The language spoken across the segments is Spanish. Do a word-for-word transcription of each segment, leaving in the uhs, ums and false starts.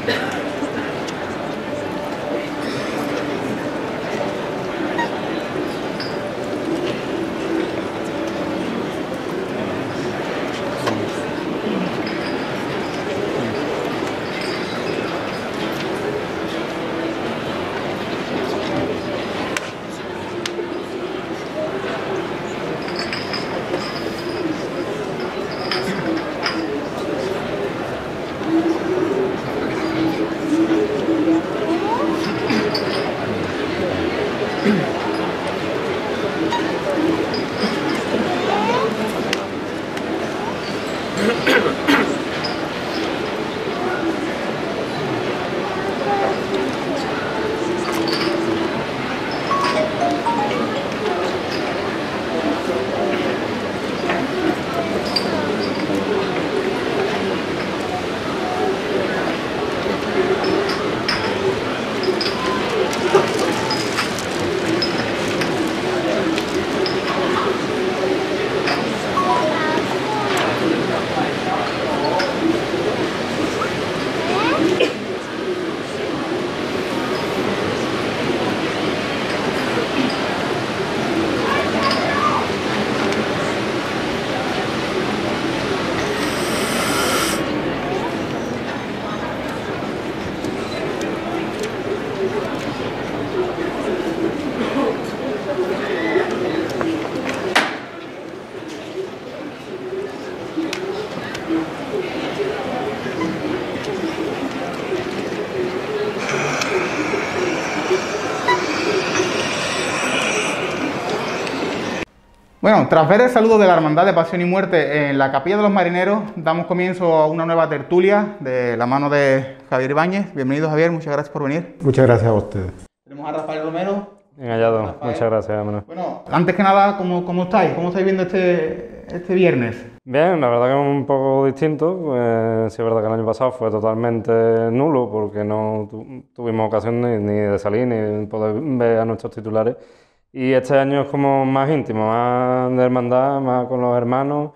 Bueno, tras ver el saludo de la Hermandad de Pasión y Muerte en la Capilla de los Marineros, damos comienzo a una nueva tertulia de la mano de Javier Ibáñez. Bienvenido, Javier, muchas gracias por venir. Muchas gracias a ustedes. Tenemos a Rafael Romero. Bien hallado, Rafael. Muchas gracias, Manuel. Bueno, antes que nada, ¿cómo, cómo estáis? ¿Cómo estáis viendo este, este viernes? Bien, la verdad que es un poco distinto. Eh, sí es verdad que el año pasado fue totalmente nulo porque no tu, tuvimos ocasión ni, ni de salir ni de poder ver a nuestros titulares. Y este año es como más íntimo, más de hermandad, más con los hermanos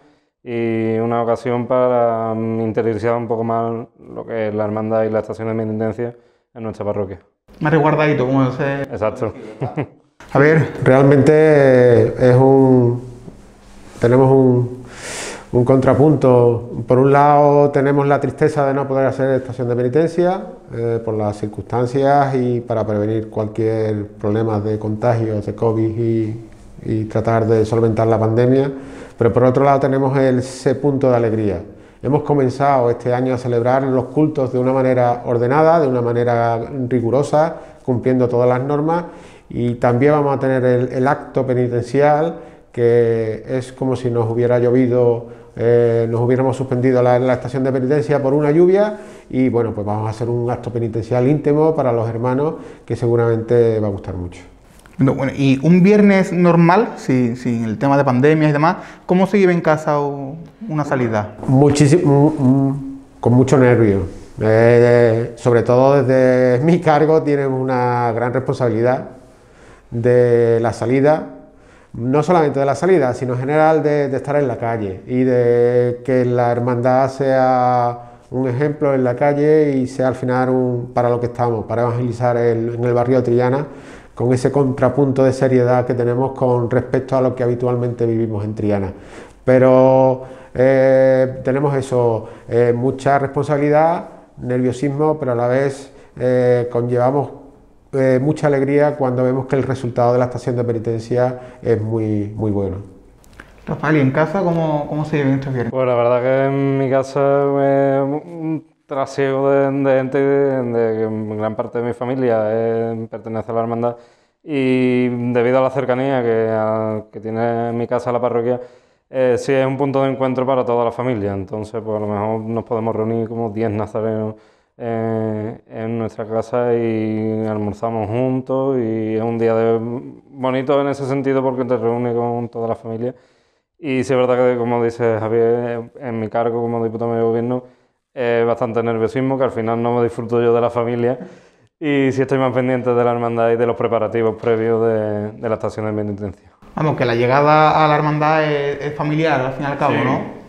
y una ocasión para interiorizar un poco más lo que es la hermandad y la estación de penitencia en nuestra parroquia. Más resguardadito, como se... Exacto. A ver, realmente es un... tenemos un, un contrapunto. Por un lado tenemos la tristeza de no poder hacer estación de penitencia eh, por las circunstancias y para prevenir cualquier problema de contagios de COVID y, y tratar de solventar la pandemia, pero por otro lado tenemos el, ese punto de alegría. Hemos comenzado este año a celebrar los cultos de una manera ordenada, de una manera rigurosa, cumpliendo todas las normas, y también vamos a tener el, el acto penitencial, que es como si nos hubiera llovido, eh, nos hubiéramos suspendido la, la estación de penitencia por una lluvia, y bueno, pues vamos a hacer un acto penitencial íntimo para los hermanos que seguramente va a gustar mucho. Bueno, y un viernes normal, sin, sin el tema de pandemias y demás, ¿cómo se lleva en casa una salida? Muchísimo, con mucho nervio. Eh, sobre todo desde mi cargo tienen una gran responsabilidad de la salida, no solamente de la salida, sino en general de, de estar en la calle y de que la hermandad sea un ejemplo en la calle y sea al final un, para lo que estamos, para evangelizar el, en el barrio de Triana, con ese contrapunto de seriedad que tenemos con respecto a lo que habitualmente vivimos en Triana. Pero eh, tenemos eso, eh, mucha responsabilidad, nerviosismo, pero a la vez eh, conllevamos eh, mucha alegría cuando vemos que el resultado de la estación de penitencia es muy, muy bueno. Rafael, ¿y en casa cómo, cómo se llevan estos viernes? Pues la verdad que en mi casa es un trasiego de, de gente, de, de gran parte de mi familia eh, pertenece a la hermandad, y debido a la cercanía que, a, que tiene mi casa la parroquia, eh, sí es un punto de encuentro para toda la familia. Entonces pues a lo mejor nos podemos reunir como diez nazarenos eh, en nuestra casa y almorzamos juntos, y es un día de, bonito en ese sentido porque te reúnes con toda la familia. Y sí es verdad que, como dice Javier, en mi cargo como diputado de gobierno es bastante nerviosismo, que al final no me disfruto yo de la familia, y sí estoy más pendiente de la hermandad y de los preparativos previos de, de la estación de penitencia. Vamos, que la llegada a la hermandad es, es familiar al fin y al cabo, sí. ¿no?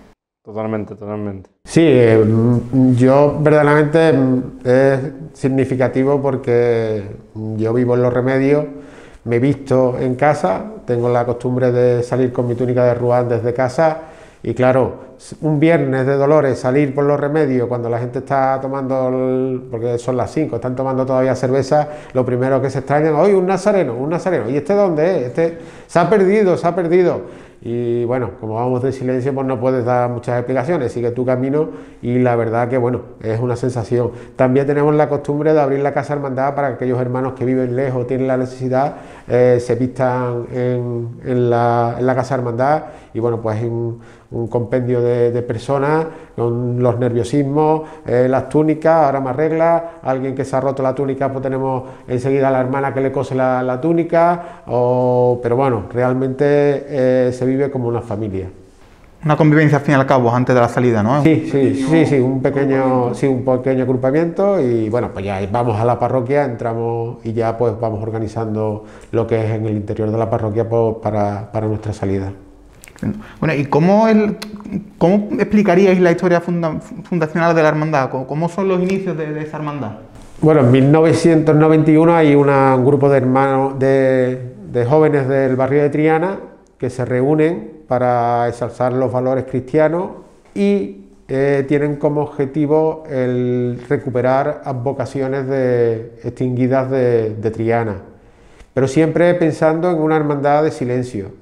Totalmente, totalmente. Sí, eh, yo verdaderamente es significativo porque yo vivo en Los Remedios, me he visto en casa, tengo la costumbre de salir con mi túnica de ruán desde casa y claro, un viernes de Dolores salir por Los Remedios cuando la gente está tomando, el, porque son las cinco, están tomando todavía cerveza, lo primero que se extrañan, oye, un nazareno, un nazareno, ¿y este dónde es? Este se ha perdido, se ha perdido. Y bueno, como vamos de silencio, pues no puedes dar muchas explicaciones, sigue tu camino y la verdad que bueno, es una sensación. También tenemos la costumbre de abrir la Casa Hermandad para que aquellos hermanos que viven lejos, tienen la necesidad, eh, se vistan en, en, la, en la Casa Hermandad y bueno, pues un, un compendio de, de personas con los nerviosismos, eh, las túnicas, ahora más reglas, alguien que se ha roto la túnica, pues tenemos enseguida a la hermana que le cose la, la túnica, o, pero bueno, realmente eh, se vive como una familia. Una convivencia al fin y al cabo antes de la salida, ¿no? Sí, sí, sí, sí, un pequeño, sí, un pequeño agrupamiento y bueno, pues ya vamos a la parroquia, entramos y ya pues vamos organizando lo que es en el interior de la parroquia pues, para, para nuestra salida. Bueno, ¿y cómo, el, cómo explicaríais la historia funda, fundacional de la hermandad? ¿Cómo, cómo son los inicios de, de esa hermandad? Bueno, en mil novecientos noventa y uno hay una, un grupo de hermanos, de, de jóvenes del barrio de Triana que se reúnen para exalzar los valores cristianos y eh, tienen como objetivo el recuperar vocaciones de, extinguidas de, de Triana, pero siempre pensando en una hermandad de silencio.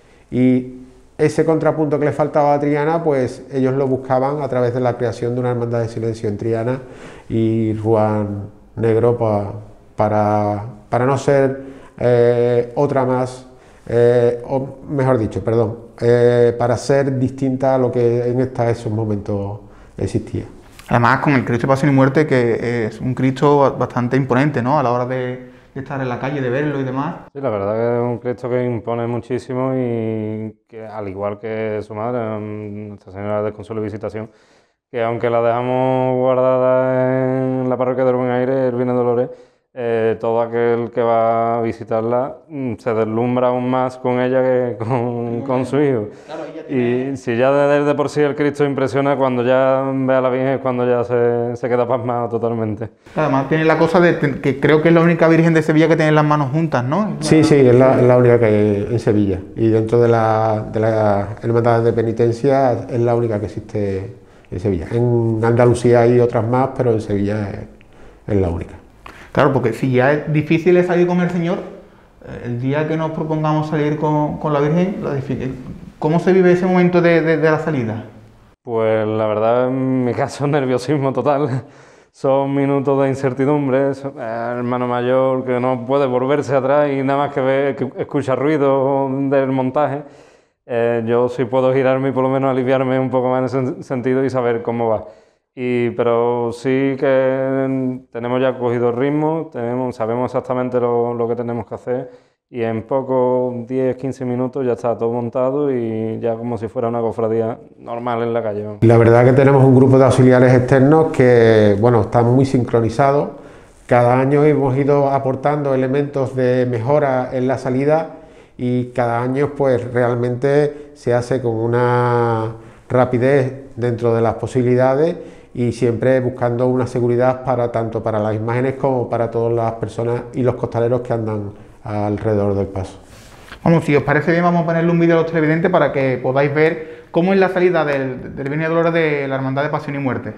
Y ese contrapunto que le faltaba a Triana, pues ellos lo buscaban a través de la creación de una hermandad de silencio en Triana y Ruán Negro pa, para, para no ser eh, otra más, eh, o mejor dicho, perdón, eh, para ser distinta a lo que en esta, esos momentos existía. Además, con el Cristo de Pasión y Muerte, que es un Cristo bastante imponente, ¿no? A la hora de, de estar en la calle, de verlo y demás. Sí, la verdad que es un Cristo que impone muchísimo y que, al igual que su madre, Nuestra Señora del Consuelo y Visitación, que aunque la dejamos guardada en la parroquia de Buen Aire, Irvine Dolores, eh, todo aquel que va a visitarla se deslumbra aún más con ella que con, con su hijo. Claro, tiene... Y si ya de, de por sí el Cristo impresiona, cuando ya ve a la Virgen es cuando ya se, se queda pasmado totalmente. Además tiene la cosa de que creo que es la única Virgen de Sevilla que tiene las manos juntas, ¿no? Sí, sí, es la, la única que hay en Sevilla. Y dentro de la, de la hermandad de penitencia es la única que existe en Sevilla. En Andalucía hay otras más, pero en Sevilla es, es la única. Claro, porque si ya es difícil salir con el Señor, el día que nos propongamos salir con, con la Virgen, la ¿cómo se vive ese momento de, de, de la salida? Pues la verdad, en mi caso, nerviosismo total. Son minutos de incertidumbre, el hermano mayor que no puede volverse atrás y nada más que, ve, que escucha ruido del montaje. Eh, yo sí puedo girarme y por lo menos aliviarme un poco más en ese sentido y saber cómo va. Y, pero sí que tenemos ya cogido el ritmo, tenemos, sabemos exactamente lo, lo que tenemos que hacer y en pocos diez a quince minutos ya está todo montado y ya como si fuera una cofradía normal en la calle. La verdad que tenemos un grupo de auxiliares externos que bueno, están muy sincronizados. Cada año hemos ido aportando elementos de mejora en la salida y cada año pues realmente se hace con una rapidez dentro de las posibilidades y siempre buscando una seguridad para tanto para las imágenes como para todas las personas y los costaleros que andan alrededor del paso. Bueno, si os parece bien, vamos a ponerle un vídeo a los televidentes para que podáis ver cómo es la salida del, del Viernes de Dolores de la Hermandad de Pasión y Muerte.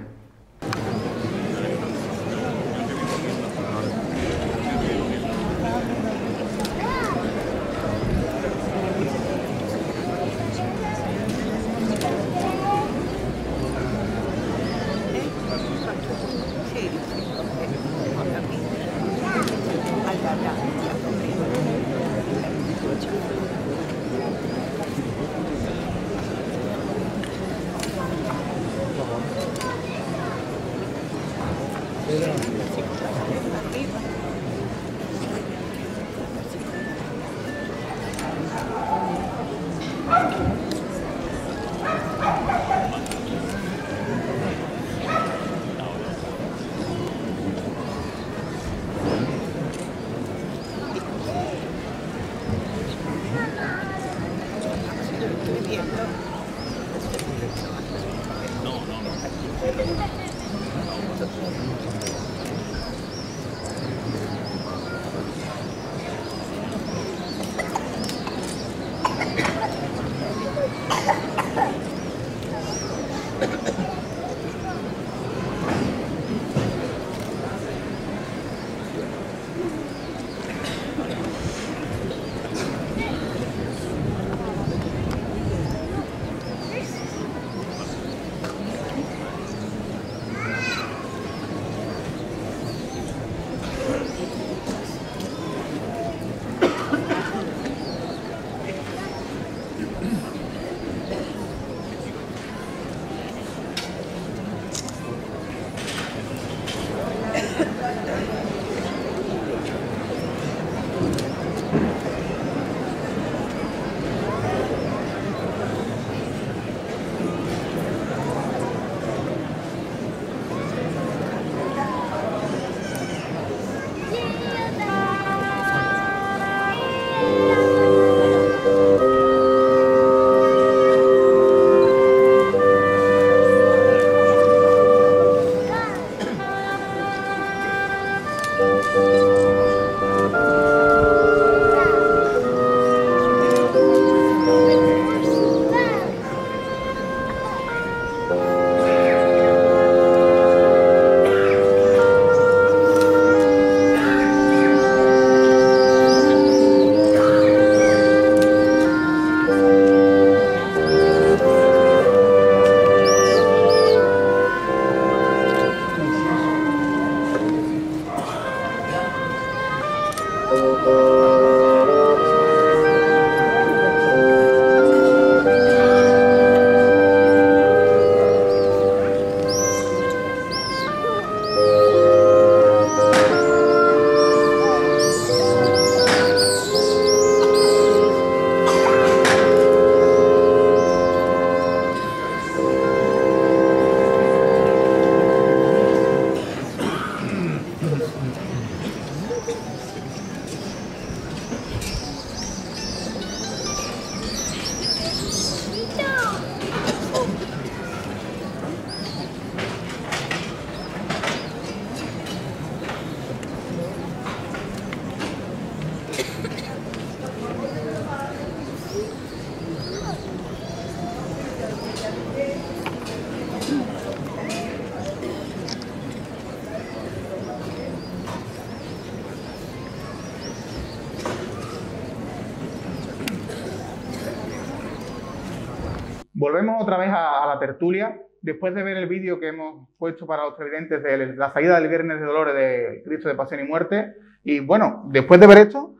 Volvemos otra vez a, a la tertulia. Después de ver el vídeo que hemos puesto para los televidentes de la salida del Viernes de Dolores de Cristo de Pasión y Muerte, y bueno, después de ver esto,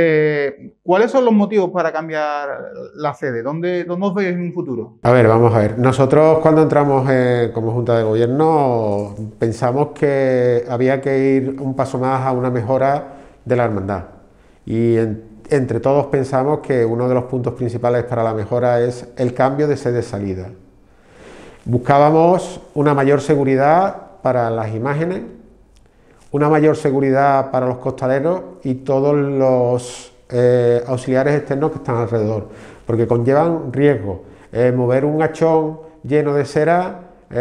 eh, ¿cuáles son los motivos para cambiar la sede? ¿Dónde, dónde os veis en un futuro? A ver, vamos a ver. Nosotros cuando entramos eh, como Junta de Gobierno pensamos que había que ir un paso más a una mejora de la hermandad. Y en, entre todos pensamos que uno de los puntos principales para la mejora es el cambio de sede-salida. Buscábamos una mayor seguridad para las imágenes, una mayor seguridad para los costaleros y todos los eh, auxiliares externos que están alrededor, porque conllevan riesgo. Eh, mover un hachón lleno de cera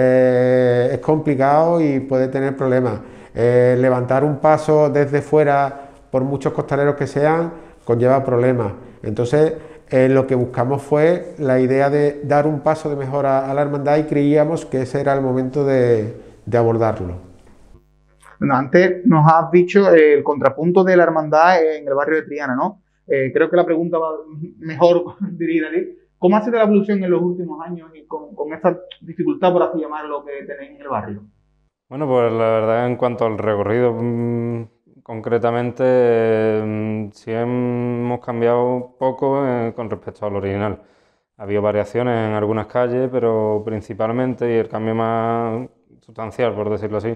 eh, es complicado y puede tener problemas. Eh, levantar un paso desde fuera, por muchos costaleros que sean, conlleva problemas. Entonces, eh, lo que buscamos fue la idea de dar un paso de mejora a la hermandad y creíamos que ese era el momento de, de abordarlo. Bueno, antes nos has dicho el contrapunto de la hermandad en el barrio de Triana, ¿no? Eh, creo que la pregunta va mejor dirigida a ti. ¿Cómo ha sido la evolución en los últimos años y con, con esta dificultad, por así llamarlo, que tenéis en el barrio? Bueno, pues la verdad, en cuanto al recorrido, mmm, concretamente, eh, sí hemos cambiado poco eh, con respecto al original. Ha habido variaciones en algunas calles, pero principalmente, y el cambio más sustancial, por decirlo así,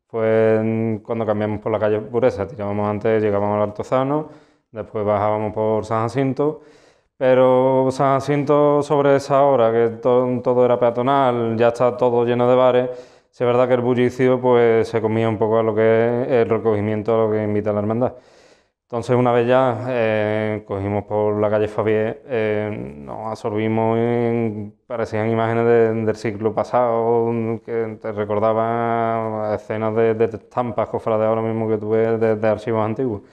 fue cuando cambiamos por la calle Pureza. Tirábamos antes, llegábamos al Altozano, después bajábamos por San Jacinto, pero San Jacinto sobre esa hora, que todo, todo era peatonal, ya está todo lleno de bares. Sí, es verdad que el bullicio pues, se comía un poco a lo que es el recogimiento, a lo que invita la hermandad. Entonces, una vez ya eh, cogimos por la calle Favier, eh, nos absorbimos en, parecían imágenes de, del siglo pasado, que te recordaban escenas de, de estampas, cofrades ahora mismo que tuve de, de archivos antiguos.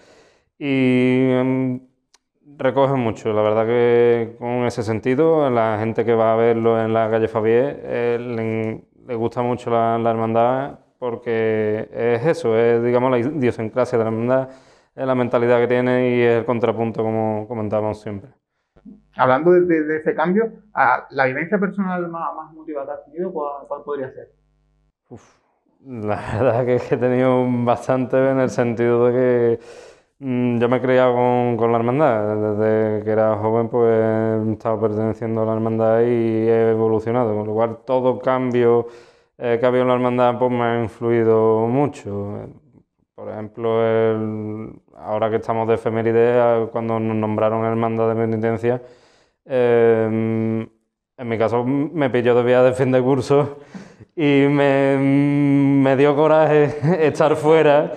Y eh, recoge mucho, la verdad que con ese sentido, la gente que va a verlo en la calle Favier, eh, le, le gusta mucho la, la hermandad, porque es eso, es digamos la idiosincrasia de la hermandad, es la mentalidad que tiene y es el contrapunto, como comentábamos siempre. Hablando de, de, de ese cambio, la vivencia personal más, más emotiva que has tenido, ¿cuál, cuál podría ser? Uf, la verdad que he tenido bastante en el sentido de que mmm, yo me he criado con, con la hermandad. Desde que era joven pues he estado perteneciendo a la hermandad y he evolucionado, con lo cual todo cambio eh, que ha habido en la hermandad pues me ha influido mucho. por ejemplo, el, ahora que estamos de efeméride, cuando nos nombraron hermandad de penitencia, eh, en mi caso me pilló de vía de fin de curso y me, me dio coraje estar fuera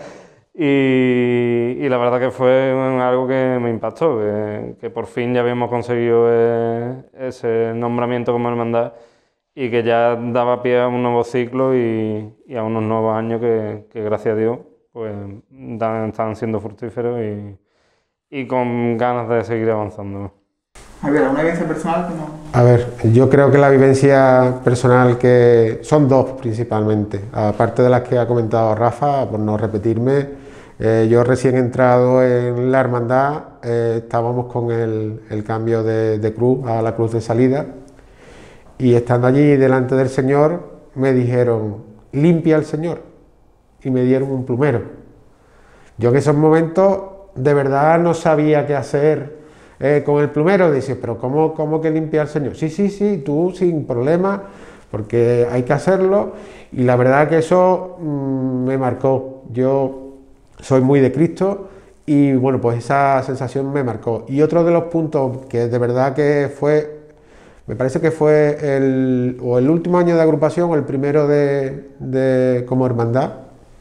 y, y la verdad que fue algo que me impactó, que, que por fin ya habíamos conseguido eh, ese nombramiento como hermandad y que ya daba pie a un nuevo ciclo y, y a unos nuevos años que, que gracias a Dios pues dan, están siendo fructíferos y, y con ganas de seguir avanzando. A ver, ¿una vivencia personal que no...? A ver, yo creo que la vivencia personal que son dos principalmente, aparte de las que ha comentado Rafa, por no repetirme, eh, yo recién entrado en la hermandad, eh, estábamos con el, el cambio de, de cruz a la cruz de salida y estando allí delante del Señor me dijeron, limpia al Señor, y me dieron un plumero. Yo en esos momentos de verdad no sabía qué hacer Eh, con el plumero. Dice, pero ¿cómo, cómo que limpia el Señor? Sí, sí, sí, tú sin problema, porque hay que hacerlo, y la verdad que eso mmm, me marcó. Yo soy muy de Cristo y bueno, pues esa sensación me marcó. Y otro de los puntos que de verdad que fue, me parece que fue el, o el último año de agrupación o el primero de, de como hermandad,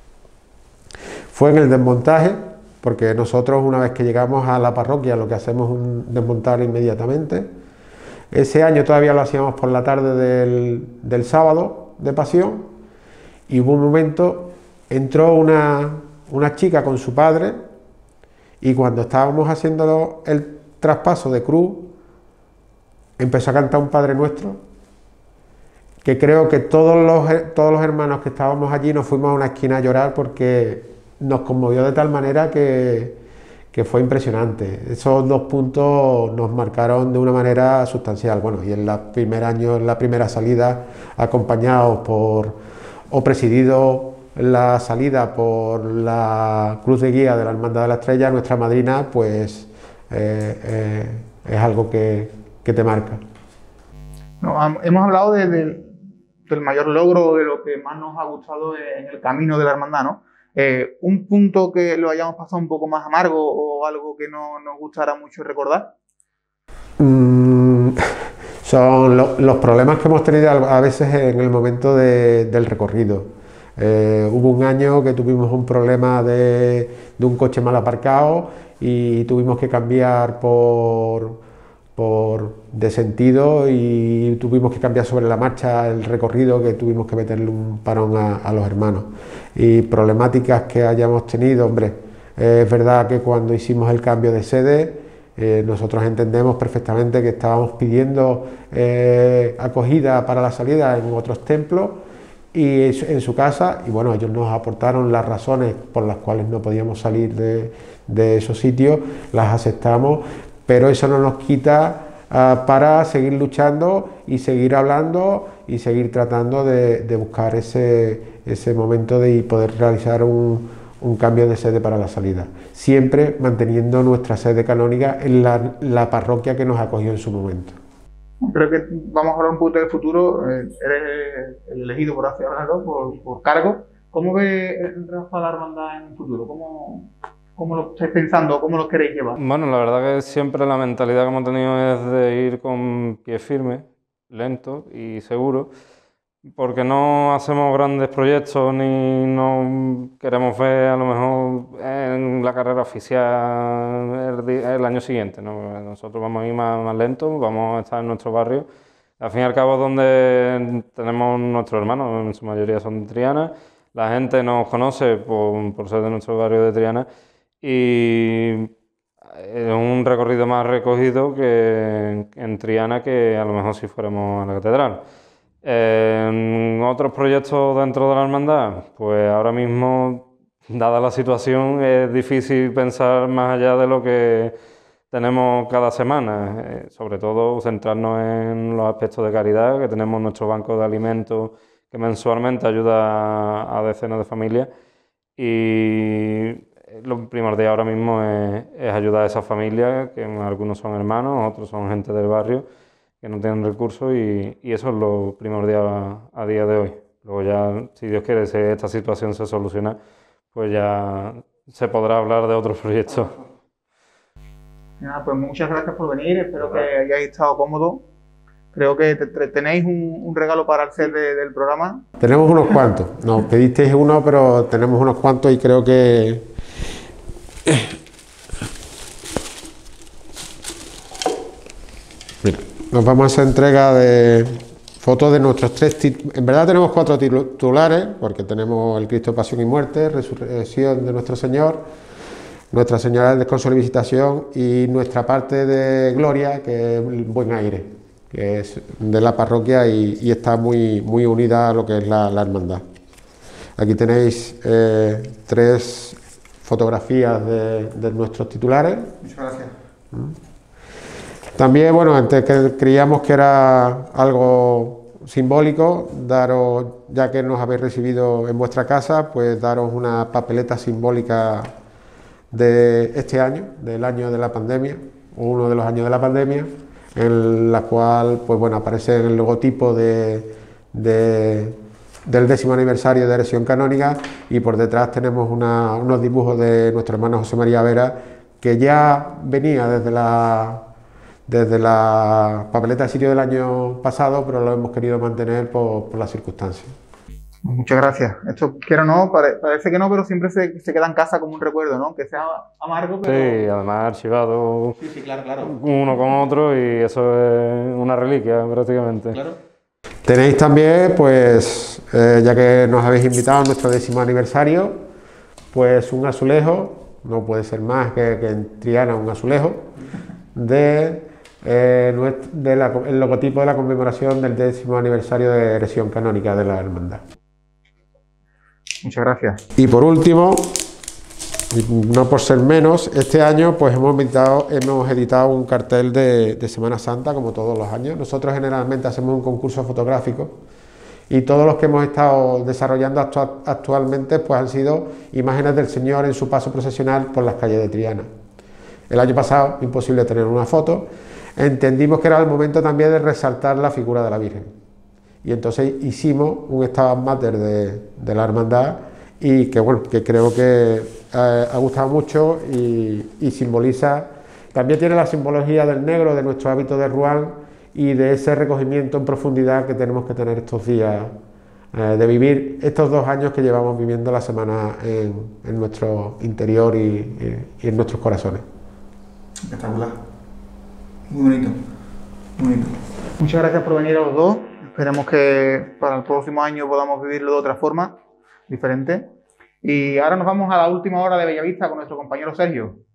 fue en el desmontaje, porque nosotros una vez que llegamos a la parroquia lo que hacemos es un desmontar inmediatamente. Ese año todavía lo hacíamos por la tarde del, del sábado de Pasión y hubo un momento, entró una, una chica con su padre y cuando estábamos haciendo el traspaso de cruz empezó a cantar un Padre Nuestro que creo que todos los, todos los hermanos que estábamos allí nos fuimos a una esquina a llorar porque nos conmovió de tal manera que, que fue impresionante. Esos dos puntos nos marcaron de una manera sustancial. Bueno, y en el primer año, en la primera salida, acompañados por, o presidido la salida por la cruz de guía de la Hermandad de la Estrella, nuestra madrina, pues eh, eh, es algo que, que te marca. No, hemos hablado de, de, del mayor logro, de lo que más nos ha gustado en el camino de la hermandad, ¿no? Eh, ¿Un punto que lo hayamos pasado un poco más amargo o algo que no nos gustara mucho recordar? Mm, son lo, los problemas que hemos tenido a veces en el momento de, del recorrido. Eh, hubo un año que tuvimos un problema de, de un coche mal aparcado y tuvimos que cambiar por... por de sentido y tuvimos que cambiar sobre la marcha el recorrido, que tuvimos que meterle un parón a, a los hermanos. Y problemáticas que hayamos tenido, hombre, eh, es verdad que cuando hicimos el cambio de sede, eh, nosotros entendemos perfectamente que estábamos pidiendo eh, acogida para la salida en otros templos y en su casa, y bueno, ellos nos aportaron las razones por las cuales no podíamos salir de, de esos sitios, las aceptamos, pero eso no nos quita uh, para seguir luchando y seguir hablando y seguir tratando de, de buscar ese, ese momento de poder realizar un, un cambio de sede para la salida, siempre manteniendo nuestra sede canónica en la, la parroquia que nos acogió en su momento. Creo que vamos a hablar un poco del futuro. Eh, eres el elegido, por así hablarlo, por, por cargo. ¿Cómo ve Rafa la hermandad en el futuro? ¿Cómo, ¿Cómo lo estáis pensando? ¿Cómo lo queréis llevar? Bueno, la verdad que siempre la mentalidad que hemos tenido es de ir con pie firme, lento y seguro, porque no hacemos grandes proyectos ni no queremos ver a lo mejor en la carrera oficial el, el año siguiente, ¿no? Nosotros vamos a ir más, más lentos, vamos a estar en nuestro barrio, al fin y al cabo donde tenemos nuestros hermanos, en su mayoría son de Triana, la gente nos conoce por, por ser de nuestro barrio de Triana y es un recorrido más recogido que en Triana que a lo mejor si fuéramos a la catedral. En otros proyectos dentro de la hermandad, pues ahora mismo, dada la situación, es difícil pensar más allá de lo que tenemos cada semana, eh, sobre todo centrarnos en los aspectos de caridad, que tenemos nuestro banco de alimentos que mensualmente ayuda a, a decenas de familias y lo primordial ahora mismo es, es ayudar a esas familias, que algunos son hermanos, otros son gente del barrio, que no tienen recursos y, y eso es lo primordial a, a día de hoy. Luego ya, si Dios quiere, si esta situación se soluciona, pues ya se podrá hablar de otros proyectos. Nada, pues muchas gracias por venir, espero que hayáis estado cómodos. Creo que te, te, tenéis un, un regalo para el set de, del programa. Tenemos unos cuantos, nos pedisteis uno, pero tenemos unos cuantos y creo que... Mira, nos vamos a hacer entrega de fotos de nuestros tres títulos. En verdad tenemos cuatro titulares, porque tenemos el Cristo, Pasión y Muerte, Resurrección de nuestro Señor, Nuestra Señora del Descanso y Visitación y nuestra parte de Gloria, que es el Buen Aire, que es de la parroquia y, y está muy, muy unida a lo que es la, la hermandad. Aquí tenéis eh, tres fotografías de, de nuestros titulares. Muchas gracias. También, bueno, antes que creíamos que era algo simbólico, daros, ya que nos habéis recibido en vuestra casa, pues daros una papeleta simbólica de este año, del año de la pandemia, o uno de los años de la pandemia, en la cual, pues bueno, aparece el logotipo de, de, del décimo aniversario de Heresión Canónica, y por detrás tenemos una, unos dibujos de nuestro hermano José María Vera, que ya venía desde la... desde la papeleta de sitio del año pasado, pero lo hemos querido mantener por, por las circunstancias. Muchas gracias. Esto, quiero o no, pare, parece que no, pero siempre se, se queda en casa como un recuerdo, ¿no? Que sea amargo, pero... Sí, además archivado sí, sí, claro, claro. uno con otro y eso es una reliquia prácticamente. Claro. Tenéis también, pues, eh, ya que nos habéis invitado a nuestro décimo aniversario, pues un azulejo, no puede ser más que, que en Triana un azulejo, de... Eh, de la, el logotipo de la conmemoración del décimo aniversario de Heresión Canónica de la Hermandad. Muchas gracias. Y por último, y no por ser menos, este año pues hemos editado, hemos editado un cartel de, de Semana Santa, como todos los años. Nosotros generalmente hacemos un concurso fotográfico y todos los que hemos estado desarrollando actu actualmente pues han sido imágenes del Señor en su paso procesional por las calles de Triana. El año pasado, imposible tener una foto. Entendimos que era el momento también de resaltar la figura de la Virgen. Y entonces hicimos un Stabat Mater de, de la hermandad y que, bueno, que creo que eh, ha gustado mucho y, y simboliza, también tiene la simbología del negro, de nuestro hábito de Ruán y de ese recogimiento en profundidad que tenemos que tener estos días, eh, de vivir estos dos años que llevamos viviendo la semana en, en nuestro interior y, y, y en nuestros corazones. Espectacular. Muy bonito, muy bonito. Muchas gracias por venir a los dos. Esperemos que para el próximo año podamos vivirlo de otra forma, diferente. Y ahora nos vamos a la última hora de Bellavista con nuestro compañero Sergio.